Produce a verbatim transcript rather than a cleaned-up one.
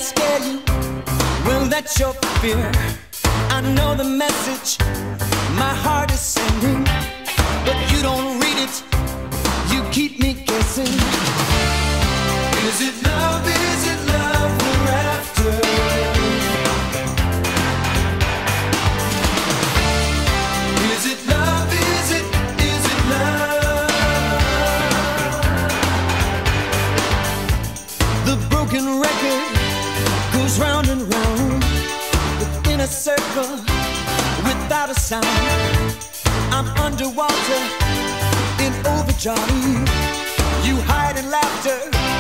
scare you? Well, that's your fear. I know the message my heart is sending, but you don't read it. You keep me guessing. Is it love? Is it love we're after? Is it love? Is it, is it love? The broken record goes round and round within a circle without a sound. I'm underwater in overdrive. You hide in laughter.